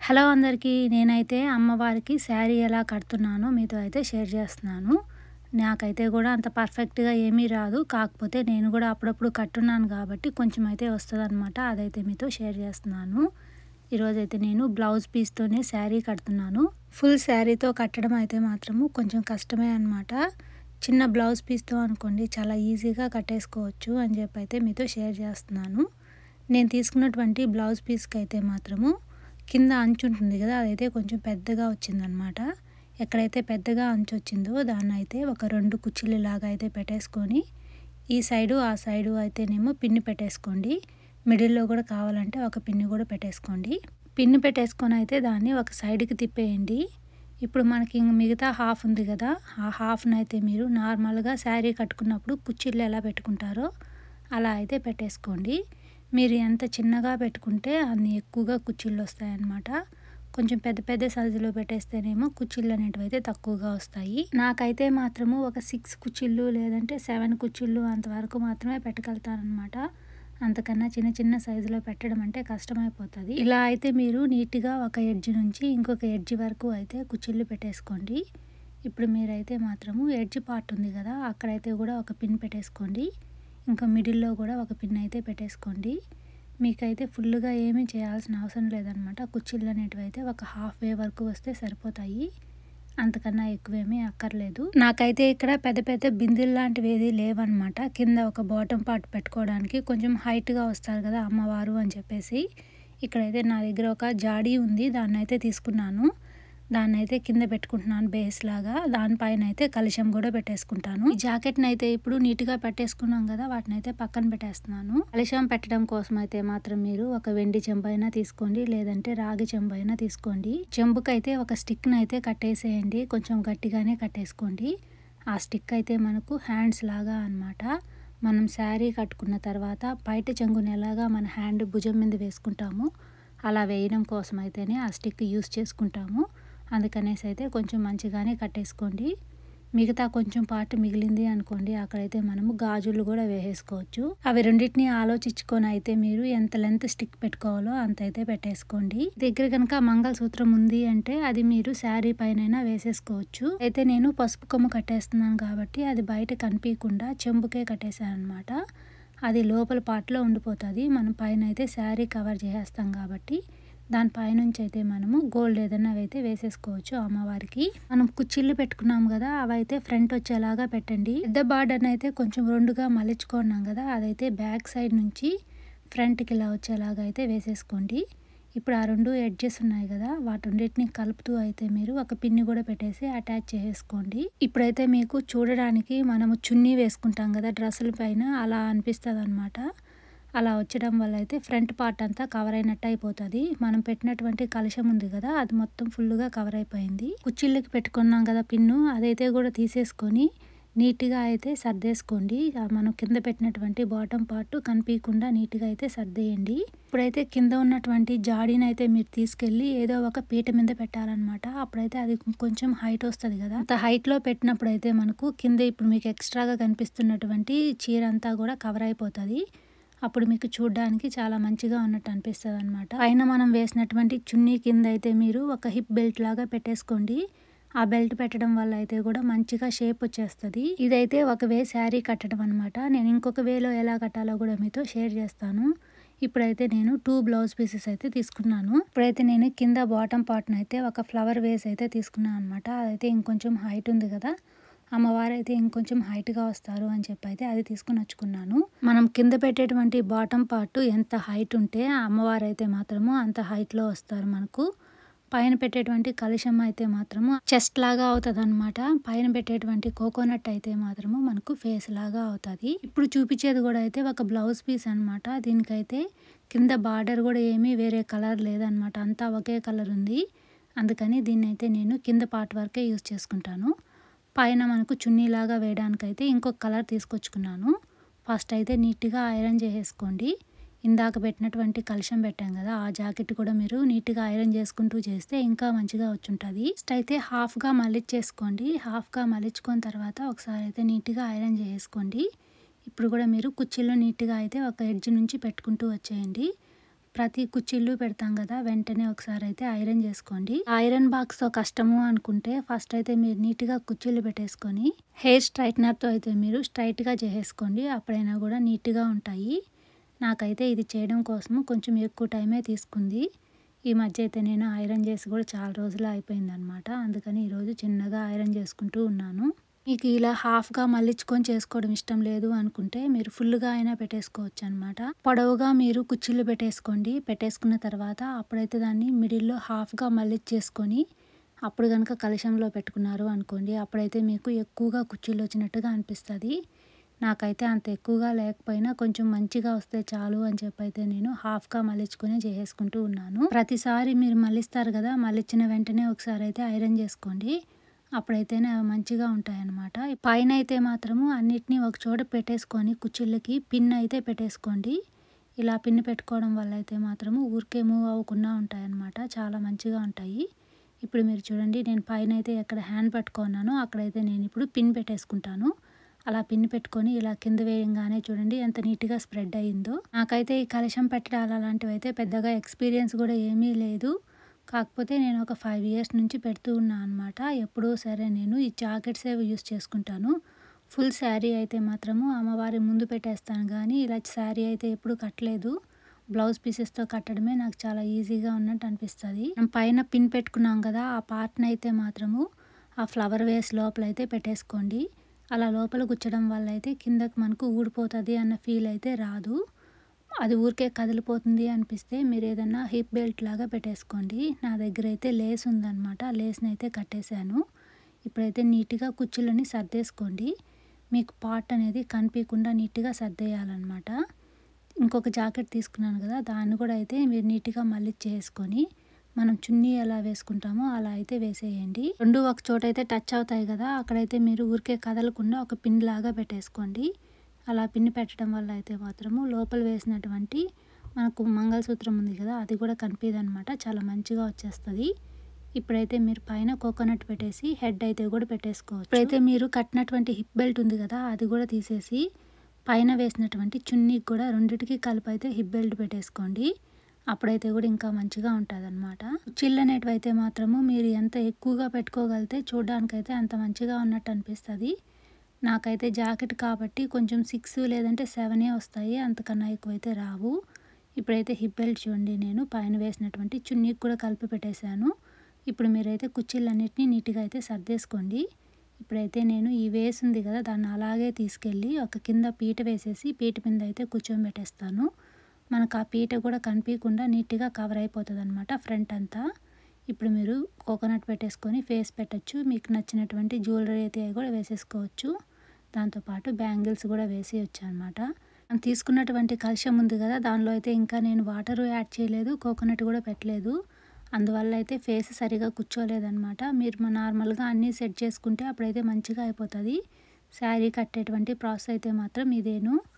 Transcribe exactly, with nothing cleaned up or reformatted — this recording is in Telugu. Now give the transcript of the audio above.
హలో అందరికీ. నేనైతే అమ్మవారికి శారీ ఎలా కడుతున్నానో మీతో అయితే షేర్ చేస్తున్నాను. నాకైతే కూడా అంత పర్ఫెక్ట్‌గా ఏమీ రాదు. కాకపోతే నేను కూడా అప్పుడప్పుడు కట్టున్నాను కాబట్టి కొంచెం అయితే వస్తదనమాట. అదైతే మీతో షేర్ చేస్తున్నాను. ఈరోజైతే నేను బ్లౌజ్ పీస్‌తోనే శారీ కడుతున్నాను. ఫుల్ శారీతో కట్టడం అయితే మాత్రము కొంచెం కష్టమే అనమాట. చిన్న బ్లౌజ్ పీస్‌తో అనుకోండి చాలా ఈజీగా కట్టేసుకోవచ్చు అని చెప్పి అయితే మీతో షేర్ చేస్తున్నాను. నేను తీసుకున్నటువంటి బ్లౌజ్ పీస్‌కి అయితే మాత్రము కింద అంచు ఉంటుంది కదా, అదైతే కొంచెం పెద్దగా వచ్చిందనమాట. ఎక్కడైతే పెద్దగా అంచు వచ్చిందో దాన్ని అయితే ఒక రెండు కుచ్చిళ్ళు లాగా అయితే పెట్టేసుకొని ఈ సైడు ఆ సైడు అయితేనేమో పిన్ని పెట్టేసుకోండి. మిడిల్లో కూడా కావాలంటే ఒక పిన్ని కూడా పెట్టేసుకోండి. పిన్ని పెట్టేసుకొని అయితే దాన్ని ఒక సైడ్కి తిప్పేయండి. ఇప్పుడు మనకి మిగతా హాఫ్ ఉంది కదా, ఆ హాఫ్ని అయితే మీరు నార్మల్గా శారీ కట్టుకున్నప్పుడు కుచ్చిళ్ళు ఎలా పెట్టుకుంటారో అలా అయితే పెట్టేసుకోండి. మీరు ఎంత చిన్నగా పెట్టుకుంటే అన్ని ఎక్కువగా కుచ్చిళ్ళు వస్తాయన్నమాట. కొంచెం పెద్ద పెద్ద సైజులో పెట్టేస్తేనేమో కుచ్చిళ్ళు అనేటివి అయితే తక్కువగా వస్తాయి. నాకైతే మాత్రము ఒక సిక్స్ కుచ్చిళ్ళు లేదంటే సెవెన్ కుచ్చిళ్ళు అంతవరకు మాత్రమే పెట్టగలుగుతానమాట. అంతకన్నా చిన్న చిన్న సైజులో పెట్టడం అంటే కష్టమైపోతుంది. ఇలా అయితే మీరు నీట్గా ఒక ఎడ్జ్ నుంచి ఇంకొక ఎడ్జ్ వరకు అయితే కుచ్చిళ్ళు పెట్టేసుకోండి. ఇప్పుడు మీరైతే మాత్రము ఎడ్జ్ పార్ట్ ఉంది కదా, అక్కడైతే కూడా ఒక పిన్ పెట్టేసుకోండి. ఇంకా మిడిల్లో కూడా ఒక పిన్ అయితే పెట్టేసుకోండి. మీకైతే ఫుల్గా ఏమీ చేయాల్సిన అవసరం లేదనమాట. కుచ్చిళ్ళు అనేటివి అయితే ఒక హాఫ్ వే వరకు వస్తే సరిపోతాయి, అంతకన్నా ఎక్కువేమీ అక్కర్లేదు. నాకైతే ఇక్కడ పెద్ద పెద్ద బిందెలు లాంటివి ఏది లేవన్నమాట. కింద ఒక బాటమ్ పార్ట్ పెట్టుకోవడానికి కొంచెం హైట్గా వస్తారు కదా అమ్మవారు అని చెప్పేసి ఇక్కడైతే నా దగ్గర ఒక జాడీ ఉంది, దాన్ని అయితే తీసుకున్నాను. దాన్ని అయితే కింద పెట్టుకుంటున్నాను బేస్ లాగా. దానిపైన అయితే కలశం కూడా పెట్టేసుకుంటాను. ఈ జాకెట్ని అయితే ఇప్పుడు నీట్గా పెట్టేసుకున్నాం కదా, వాటిని అయితే పక్కన పెట్టేస్తున్నాను. కలశం పెట్టడం కోసం అయితే మాత్రం మీరు ఒక వెండి చెంబు అయినా తీసుకోండి, లేదంటే రాగి చెంబు అయినా తీసుకోండి. చెంబుకి అయితే ఒక స్టిక్ని అయితే కట్టేసేయండి, కొంచెం గట్టిగానే కట్టేసుకోండి. ఆ స్టిక్ అయితే మనకు హ్యాండ్స్ లాగా అనమాట. మనం శారీ కట్టుకున్న తర్వాత బయట చెంగుని ఎలాగా మన హ్యాండ్ భుజం మీద వేసుకుంటాము అలా వేయడం కోసం అయితేనే ఆ స్టిక్ యూస్ చేసుకుంటాము. అందుకనేసి అయితే కొంచెం మంచిగానే కట్టేసుకోండి. మిగతా కొంచెం పార్ట్ మిగిలింది అనుకోండి, అక్కడైతే మనము గాజులు కూడా వేసేసుకోవచ్చు. అవి రెండింటిని ఆలోచించుకొని అయితే మీరు ఎంత లెంత్ స్టిక్ పెట్టుకోవాలో అంత అయితే పెట్టేసుకోండి. దగ్గర కనుక మంగళసూత్రం ఉంది అంటే అది మీరు శారీ పైన వేసేసుకోవచ్చు. అయితే నేను పసుపు కొమ్ము కట్టేస్తున్నాను కాబట్టి అది బయట కనిపించకుండా చెంబుకే కట్టేశాను అనమాట. అది లోపల పార్ట్లో ఉండిపోతుంది. మనం పైన అయితే శారీ కవర్ చేసేస్తాం కాబట్టి దానిపైనుంచి అయితే మనము గోల్డ్ ఏదైనా అయితే వేసేసుకోవచ్చు అమ్మవారికి. మనం కుచ్చిళ్ళు పెట్టుకున్నాం కదా, అవైతే ఫ్రంట్ వచ్చేలాగా పెట్టండి. పెద్ద బార్డర్ని అయితే కొంచెం రెండుగా మలిచుకున్నాం కదా, అదైతే బ్యాక్ సైడ్ నుంచి ఫ్రంట్కి ఇలా వచ్చేలాగా అయితే వేసేసుకోండి. ఇప్పుడు ఆ రెండు ఎడ్జెస్ ఉన్నాయి కదా, వాటిన్నిటిని కలుపుతూ అయితే మీరు ఒక పిన్ని కూడా పెట్టేసి అటాచ్ చేసేసుకోండి. ఇప్పుడైతే మీకు చూడడానికి మనము చున్నీ వేసుకుంటాం కదా డ్రెస్సుల పైన, అలా అనిపిస్తుంది అనమాట. అలా వచ్చడం వల్ల అయితే ఫ్రంట్ పార్ట్ అంతా కవర్ అయినట్టు అయిపోతుంది. మనం పెట్టినటువంటి కలశం ఉంది కదా, అది మొత్తం ఫుల్గా కవర్ అయిపోయింది. కుచ్చిళ్ళకి పెట్టుకున్నాం కదా పిన్ను, అదైతే కూడా తీసేసుకొని నీట్గా అయితే సర్దేసుకోండి. మనం కింద పెట్టినటువంటి బాటమ్ పార్ట్ కనిపించకుండా నీట్గా అయితే సర్దేయండి. ఇప్పుడైతే కింద ఉన్నటువంటి జాడీని అయితే మీరు తీసుకెళ్ళి ఏదో ఒక పీట మీద పెట్టాలన్నమాట. అప్పుడైతే అది కొంచెం హైట్ వస్తుంది కదా, అంత హైట్లో పెట్టినప్పుడు అయితే మనకు కింద ఇప్పుడు మీకు ఎక్స్ట్రాగా కనిపిస్తున్నటువంటి చీర అంతా కూడా కవర్ అయిపోతుంది. అప్పుడు మీకు చూడడానికి చాలా మంచిగా ఉన్నట్టు అనిపిస్తుంది అనమాట. పైన మనం వేసినటువంటి చున్నీ కింద అయితే మీరు ఒక హిప్ బెల్ట్ లాగా పెట్టేసుకోండి. ఆ బెల్ట్ పెట్టడం వల్ల అయితే కూడా మంచిగా షేప్ వచ్చేస్తుంది. ఇదైతే ఒక వే శారీ కట్టడం అనమాట. నేను ఇంకొక వేలో ఎలా కట్టాలో కూడా మీతో షేర్ చేస్తాను. ఇప్పుడైతే నేను టూ బ్లౌజ్ పీసెస్ అయితే తీసుకున్నాను. ఇప్పుడైతే నేను కింద బాటమ్ పార్ట్ని అయితే ఒక ఫ్లవర్ వేస్ అయితే తీసుకున్నాను అనమాట. అదైతే ఇంకొంచెం హైట్ ఉంది కదా, అమ్మవారు అయితే ఇంకొంచెం హైట్గా వస్తారు అని చెప్పి అయితే అది తీసుకుని వచ్చుకున్నాను. మనం కింద పెట్టేటువంటి బాటమ్ పార్ట్ ఎంత హైట్ ఉంటే అమ్మవారు అయితే మాత్రము అంత హైట్లో వస్తారు మనకు. పైన పెట్టేటువంటి కలశం అయితే మాత్రము చెస్ట్ లాగా అవుతుంది అనమాట. పైన పెట్టేటువంటి కోకోనట్ అయితే మాత్రము మనకు ఫేస్ లాగా అవుతుంది. ఇప్పుడు చూపించేది కూడా అయితే ఒక బ్లౌజ్ పీస్ అనమాట. దీనికైతే కింద బార్డర్ కూడా ఏమీ వేరే కలర్ లేదనమాట, అంతా ఒకే కలర్ ఉంది. అందుకని దీన్ని అయితే నేను కింద పార్ట్ వరకే యూజ్ చేసుకుంటాను. పైన మనకు చున్నీలాగా వేయడానికైతే ఇంకొక కలర్ తీసుకొచ్చుకున్నాను. ఫస్ట్ అయితే నీట్గా ఐరన్ చేసేసుకోండి. ఇందాక పెట్టినటువంటి కలశం పెట్టాం కదా, ఆ జాకెట్ కూడా మీరు నీట్గా ఐరన్ చేసుకుంటూ చేస్తే ఇంకా మంచిగా వచ్చుంటుంది. ఫస్ట్ అయితే హాఫ్గా మలిచేసుకోండి. హాఫ్గా మలిచుకున్న తర్వాత ఒకసారి అయితే నీట్గా ఐరన్ చేసేసుకోండి. ఇప్పుడు కూడా మీరు కుచ్చిళ్ళు నీట్గా అయితే ఒక ఎడ్జ్ నుంచి పెట్టుకుంటూ వచ్చేయండి. ప్రతి కుచ్చిళ్ళు పెడతాం కదా, వెంటనే ఒకసారి అయితే ఐరన్ చేసుకోండి. ఐరన్ బాక్స్తో కష్టము అనుకుంటే ఫస్ట్ అయితే మీరు నీట్గా కుచ్చిళ్ళు పెట్టేసుకొని హెయిర్ స్ట్రైట్నర్తో అయితే మీరు స్ట్రైట్గా చేసేసుకోండి. అప్పుడైనా కూడా నీట్గా ఉంటాయి. నాకైతే ఇది చేయడం కోసము కొంచెం ఎక్కువ టైమే తీసుకుంది. ఈ మధ్య అయితే నేను ఐరన్ చేసి కూడా చాలా రోజులు అయిపోయిందనమాట. అందుకని ఈరోజు చిన్నగా ఐరన్ చేసుకుంటూ ఉన్నాను. మీకు ఇలా హాఫ్గా మళ్ళించుకొని చేసుకోవడం ఇష్టం లేదు అనుకుంటే మీరు ఫుల్గా అయినా పెట్టేసుకోవచ్చు అనమాట. పొడవుగా మీరు కుచ్చిళ్ళు పెట్టేసుకోండి. పెట్టేసుకున్న తర్వాత అప్పుడైతే దాన్ని మిడిల్లో హాఫ్గా మళ్ళించేసుకొని అప్పుడు కనుక కలశంలో పెట్టుకున్నారు అనుకోండి, అప్పుడైతే మీకు ఎక్కువగా కుచ్చిళ్ళు వచ్చినట్టుగా అనిపిస్తుంది. నాకైతే అంత ఎక్కువగా లేకపోయినా కొంచెం మంచిగా వస్తే చాలు అని చెప్పి అయితే నేను హాఫ్గా మళ్ళించుకొని చేసేసుకుంటూ ఉన్నాను. ప్రతిసారి మీరు మళ్ళిస్తారు కదా, మళ్ళించిన వెంటనే ఒకసారి అయితే ఐరన్ చేసుకోండి. అప్పుడైతేనే అవి మంచిగా ఉంటాయన్నమాట. పైన అయితే మాత్రము అన్నిటినీ ఒక చోట పెట్టేసుకొని కుచ్చిళ్ళకి పిన్ అయితే పెట్టేసుకోండి. ఇలా పిన్ పెట్టుకోవడం వల్ల అయితే మాత్రము ఊరికే మూవ్ అవ్వకుండా ఉంటాయన్నమాట. చాలా మంచిగా ఉంటాయి. ఇప్పుడు మీరు చూడండి, నేను పైన అయితే ఎక్కడ హ్యాండ్ పట్టుకున్నానో అక్కడైతే నేను ఇప్పుడు పిన్ పెట్టేసుకుంటాను. అలా పిన్ పెట్టుకొని ఇలా కింద వేయంగానే చూడండి ఎంత నీట్గా స్ప్రెడ్ అయ్యిందో. నాకైతే ఈ కలశం పెట్టడాలు అలాంటివి అయితే పెద్దగా ఎక్స్పీరియన్స్ కూడా ఏమీ లేదు. కాకపోతే నేను ఒక ఫైవ్ ఇయర్స్ నుంచి పెడుతూ ఉన్నాను అనమాట. ఎప్పుడూ సరే నేను ఈ జాకెట్సే యూస్ చేసుకుంటాను. ఫుల్ శారీ అయితే మాత్రము అమ్మవారి ముందు పెట్టేస్తాను కానీ ఇలా శారీ అయితే ఎప్పుడు కట్టలేదు. బ్లౌజ్ పీసెస్తో కట్టడమే నాకు చాలా ఈజీగా ఉన్నట్టు అనిపిస్తుంది. పైన పిన్ పెట్టుకున్నాం కదా, ఆ పార్ట్ని అయితే మాత్రము ఆ ఫ్లవర్ వేస్ లోపల అయితే పెట్టేసుకోండి. అలా లోపల గుచ్చడం వల్ల అయితే కిందకి మనకు ఊడిపోతుంది అన్న ఫీల్ అయితే రాదు. అది ఊరికే కదిలిపోతుంది అనిపిస్తే మీరు ఏదన్నా హిప్ బెల్ట్ లాగా పెట్టేసుకోండి. నా దగ్గర అయితే లేస్ ఉందన్నమాట. లేస్ని అయితే కట్టేశాను. ఇప్పుడైతే నీట్గా కుచ్చులని సర్దేసుకోండి. మీకు పార్ట్ అనేది కనిపించకుండా నీట్గా సర్దేయాలన్నమాట. ఇంకొక జాకెట్ తీసుకున్నాను కదా, దాన్ని కూడా అయితే మీరు నీట్గా మళ్ళీ చేసుకొని మనం చున్నీ ఎలా వేసుకుంటామో అలా అయితే వేసేయండి. రెండు ఒక చోట అయితే టచ్ అవుతాయి కదా, అక్కడైతే మీరు ఊరికే కదలకుండా ఒక పిన్ లాగా పెట్టేసుకోండి. అలా పిన్ పెట్టడం వల్ల అయితే మాత్రము లోపల వేసినటువంటి మనకు మంగళసూత్రం ఉంది కదా, అది కూడా కనిపించదు అనమాట. చాలా మంచిగా వచ్చేస్తుంది. ఇప్పుడైతే మీరు పైన కోకోనట్ పెట్టేసి హెడ్ అయితే కూడా పెట్టేసుకోవచ్చు. ఇప్పుడైతే మీరు కట్టినటువంటి హిప్ బెల్ట్ ఉంది కదా, అది కూడా తీసేసి పైన వేసినటువంటి చున్నీకి కూడా రెండిటికి కలిపి అయితే హిప్ బెల్ట్ పెట్టేసుకోండి. అప్పుడైతే కూడా ఇంకా మంచిగా ఉంటుంది అనమాట. కుచ్చిళ్ళు అనేటివి అయితే మాత్రము మీరు ఎంత ఎక్కువగా పెట్టుకోగలితే చూడడానికైతే అంత మంచిగా ఉన్నట్టు అనిపిస్తుంది. నాకైతే జాకెట్ కాబట్టి కొంచెం సిక్స్ లేదంటే సెవెనే వస్తాయి, అంతకన్నా ఎక్కువైతే రావు. ఇప్పుడైతే హిప్ బెల్ట్ చూడండి, నేను పైన వేసినటువంటి చున్నీకి కూడా కలిపి పెట్టేశాను. ఇప్పుడు మీరైతే కుచ్చిళ్ళన్నిటినీ నీట్గా అయితే సర్దేసుకోండి. ఇప్పుడైతే నేను ఈ వేస్ ఉంది కదా, దాన్ని అలాగే తీసుకెళ్ళి ఒక కింద పీట వేసేసి పీట మీద అయితే కూర్చోబెట్టేస్తాను. మనకు ఆ పీట కూడా కనిపించకుండా నీట్గా కవర్ అయిపోతుంది అనమాట ఫ్రంట్ అంతా. ఇప్పుడు మీరు కోకోనట్ పెట్టేసుకొని ఫేస్ పెట్టచ్చు. మీకు నచ్చినటువంటి జ్యువెలరీ అయితే కూడా వేసేసుకోవచ్చు. దాంతోపాటు బ్యాంగిల్స్ కూడా వేసేయచ్చు అనమాట. మనం తీసుకున్నటువంటి కలశం ఉంది కదా, దానిలో అయితే ఇంకా నేను వాటర్ యాడ్ చేయలేదు, కోకోనట్ కూడా పెట్టలేదు. అందువల్ల అయితే ఫేస్ సరిగా కూర్చోలేదనమాట. మీరు నార్మల్గా అన్నీ సెట్ చేసుకుంటే అప్పుడైతే మంచిగా అయిపోతుంది. శారీ కట్టేటువంటి ప్రాసెస్ అయితే మాత్రం ఇదేను.